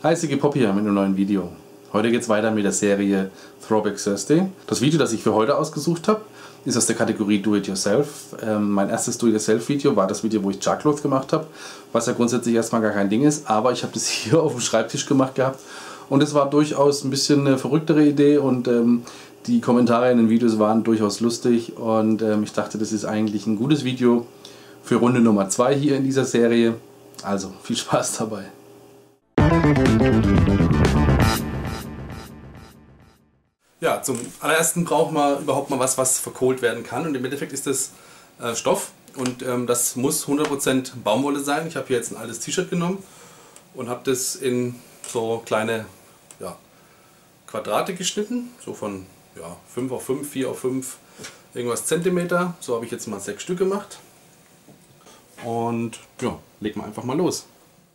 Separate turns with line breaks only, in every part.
Hi, Siggy Pop hier mit einem neuen Video. Heute geht es weiter mit der Serie Throwback Thursday. Das Video, das ich für heute ausgesucht habe, ist aus der Kategorie Do It Yourself. Mein erstes Do It Yourself Video war das Video, wo ich Juggloth gemacht habe, was ja grundsätzlich erstmal gar kein Ding ist, aber ich habe das hier auf dem Schreibtisch gemacht gehabt und es war durchaus ein bisschen eine verrücktere Idee und die Kommentare in den Videos waren durchaus lustig und ich dachte, das ist eigentlich ein gutes Video für Runde Nummer 2 hier in dieser Serie. Also viel Spaß dabei. Ja, zum allerersten braucht man überhaupt mal was verkohlt werden kann und im Endeffekt ist das Stoff und das muss 100% Baumwolle sein. Ich habe hier jetzt ein altes T-Shirt genommen und habe das in so kleine Quadrate geschnitten, so von 5 auf 5, 4 auf 5 irgendwas Zentimeter. So habe ich jetzt mal 6 Stück gemacht und ja, legen wir einfach mal los.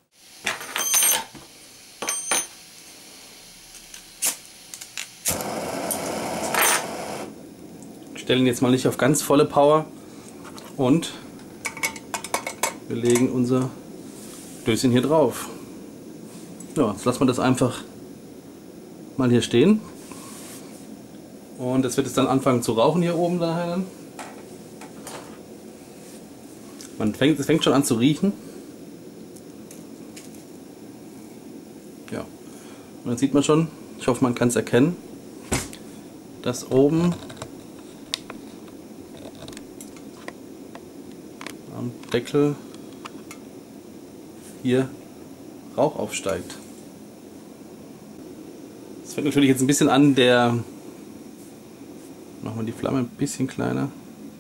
Stellen jetzt mal nicht auf ganz volle Power und wir legen unser Döschen hier drauf. Ja, jetzt lassen wir das einfach mal hier stehen und es wird jetzt dann anfangen zu rauchen hier oben daher. Es fängt schon an zu riechen. Ja, und dann sieht man schon, ich hoffe man kann es erkennen, dass oben am Deckel hier Rauch aufsteigt. Es fängt natürlich jetzt ein bisschen an, machen wir die Flamme ein bisschen kleiner,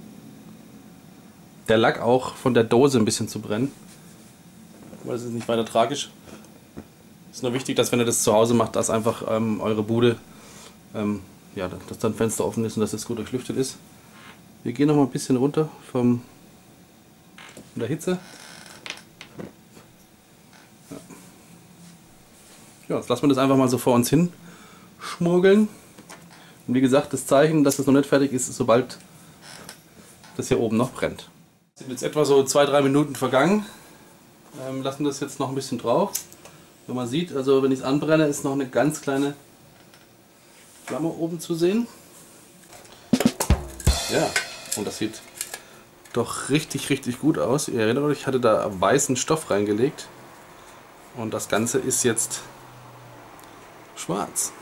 der Lack auch von der Dose ein bisschen zu brennen. Aber das ist nicht weiter tragisch. Es ist nur wichtig, dass wenn ihr das zu Hause macht, dass einfach eure Bude, dass dann Fenster offen ist und dass es gut durchlüftet ist. Wir gehen noch mal ein bisschen runter von der Hitze. Ja, jetzt lassen wir das einfach mal so vor uns hin schmuggeln. Und wie gesagt, das Zeichen, dass es noch nicht fertig ist, ist sobald das hier oben noch brennt. Es sind jetzt etwa so 2-3 Minuten vergangen. Lassen das jetzt noch ein bisschen drauf. Wenn man sieht, also wenn ich es anbrenne, ist noch eine ganz kleine Flamme oben zu sehen. Ja, und das sieht doch richtig gut aus. Ihr erinnert euch, ich hatte da weißen Stoff reingelegt und das Ganze ist jetzt schwarz.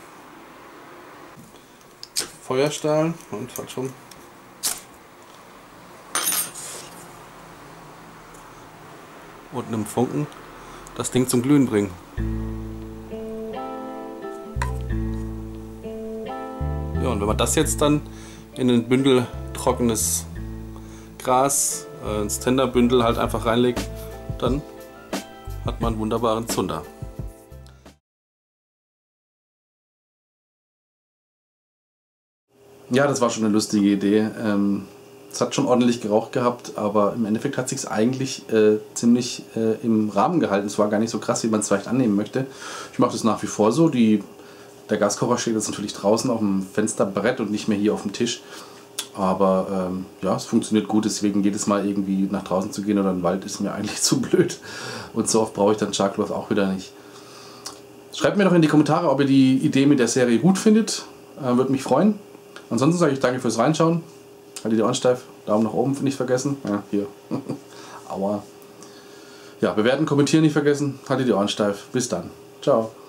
Feuerstahl und falsch rum. Und einem Funken das Ding zum Glühen bringen. Ja, und wenn man das jetzt dann in ein Bündel trockenes Gras, ins Tenderbündel halt einfach reinlegt, dann hat man einen wunderbaren Zunder. Ja, das war schon eine lustige Idee. Es hat schon ordentlich geraucht gehabt, aber im Endeffekt hat sich es eigentlich ziemlich im Rahmen gehalten. Es war gar nicht so krass, wie man es vielleicht annehmen möchte. Ich mache das nach wie vor so. Der Gaskocher steht jetzt natürlich draußen auf dem Fensterbrett und nicht mehr hier auf dem Tisch. Aber ja, es funktioniert gut, deswegen jedes Mal irgendwie nach draußen zu gehen oder in den Wald ist mir eigentlich zu blöd. Und so oft brauche ich dann Juggloth auch wieder nicht. Schreibt mir doch in die Kommentare, ob ihr die Idee mit der Serie gut findet. Würde mich freuen. Ansonsten sage ich danke fürs Reinschauen. Haltet die Ohren steif. Daumen nach oben nicht vergessen. Ja, hier. Aua. Ja, bewerten, kommentieren nicht vergessen. Haltet die Ohren steif. Bis dann. Ciao.